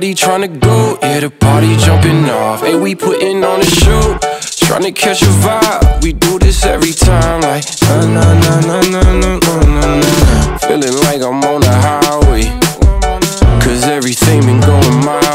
Everybody tryna go, yeah, the party jumping off. Hey, we putting on a show, tryna catch a vibe. We do this every time, like na na na na na na na na. Feeling like I'm on the highway, cause everything been going my